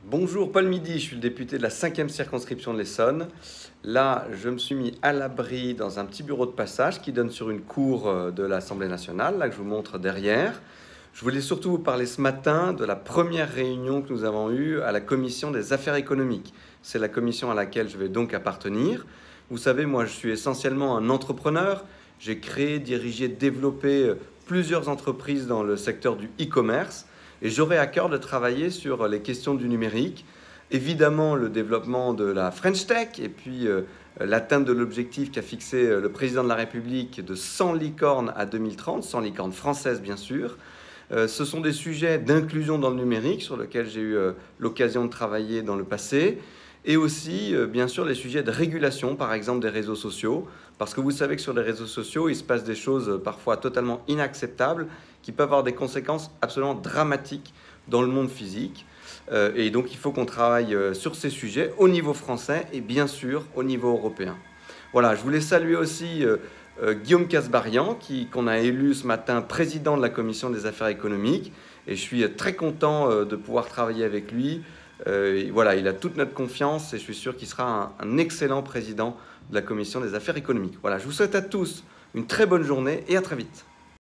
Bonjour, Paul Midi, je suis le député de la 5e circonscription de l'Essonne. Là, je me suis mis à l'abri dans un petit bureau de passage qui donne sur une cour de l'Assemblée nationale, là que je vous montre derrière. Je voulais surtout vous parler ce matin de la première réunion que nous avons eue à la commission des affaires économiques. C'est la commission à laquelle je vais donc appartenir. Vous savez, moi, je suis essentiellement un entrepreneur. J'ai créé, dirigé, développé plusieurs entreprises dans le secteur du e-commerce. Et j'aurai à cœur de travailler sur les questions du numérique, évidemment le développement de la French Tech et puis l'atteinte de l'objectif qu'a fixé le président de la République de 100 licornes à 2030, 100 licornes françaises bien sûr. Ce sont des sujets d'inclusion dans le numérique sur lesquels j'ai eu l'occasion de travailler dans le passé et aussi bien sûr les sujets de régulation, par exemple des réseaux sociaux, parce que vous savez que sur les réseaux sociaux, il se passe des choses parfois totalement inacceptables qui peuvent avoir des conséquences absolument dramatiques dans le monde physique. Et donc il faut qu'on travaille sur ces sujets au niveau français et bien sûr au niveau européen. Voilà, je voulais saluer aussi Guillaume Kasbarian, qu'on a élu ce matin président de la Commission des affaires économiques. Et je suis très content de pouvoir travailler avec lui. Voilà, il a toute notre confiance et je suis sûr qu'il sera un excellent président de la Commission des affaires économiques. Voilà, je vous souhaite à tous une très bonne journée et à très vite.